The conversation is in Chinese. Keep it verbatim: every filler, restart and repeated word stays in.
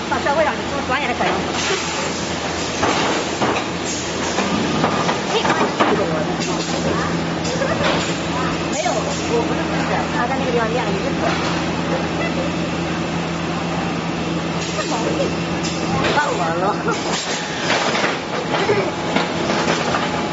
到时候我让你给我专业的摄影师。你看没有，我不是粉丝，他在那个地方练了一次。太好了，忘我了。